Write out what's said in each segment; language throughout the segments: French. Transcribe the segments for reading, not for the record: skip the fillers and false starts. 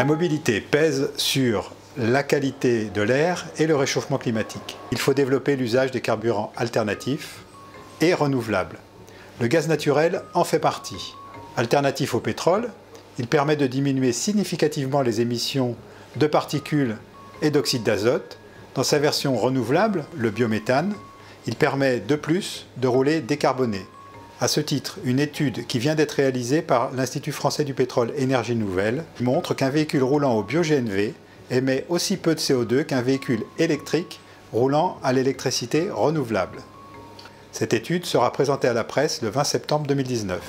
mobilité pèse sur la qualité de l'air et le réchauffement climatique. Il faut développer l'usage des carburants alternatifs et renouvelables. Le gaz naturel en fait partie. Alternatif au pétrole, il permet de diminuer significativement les émissions de particules et d'oxyde d'azote. Dans sa version renouvelable, le biométhane, il permet de plus de rouler décarboné. À ce titre, une étude qui vient d'être réalisée par l'Institut français du pétrole Énergie Nouvelle montre qu'un véhicule roulant au bio-GNV émet aussi peu de CO2 qu'un véhicule électrique roulant à l'électricité renouvelable. Cette étude sera présentée à la presse le 20 septembre 2019.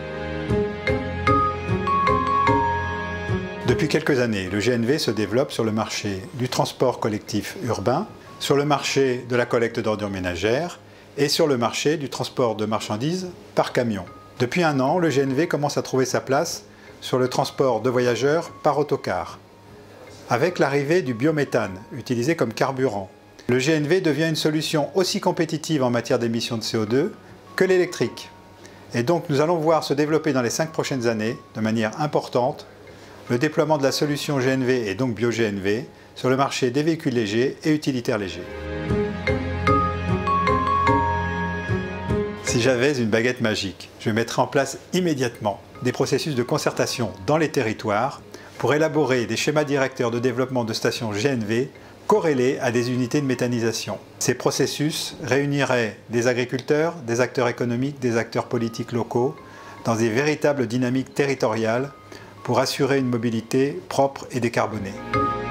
Depuis quelques années, le GNV se développe sur le marché du transport collectif urbain, sur le marché de la collecte d'ordures ménagères et sur le marché du transport de marchandises par camion. Depuis un an, le GNV commence à trouver sa place sur le transport de voyageurs par autocar. Avec l'arrivée du biométhane, utilisé comme carburant, le GNV devient une solution aussi compétitive en matière d'émissions de CO2 que l'électrique. Et donc nous allons voir se développer dans les 5 prochaines années, de manière importante, le déploiement de la solution GNV et donc bio-GNV sur le marché des véhicules légers et utilitaires légers. Si j'avais une baguette magique, je mettrais en place immédiatement des processus de concertation dans les territoires pour élaborer des schémas directeurs de développement de stations GNV corrélés à des unités de méthanisation. Ces processus réuniraient des agriculteurs, des acteurs économiques, des acteurs politiques locaux dans des véritables dynamiques territoriales pour assurer une mobilité propre et décarbonée.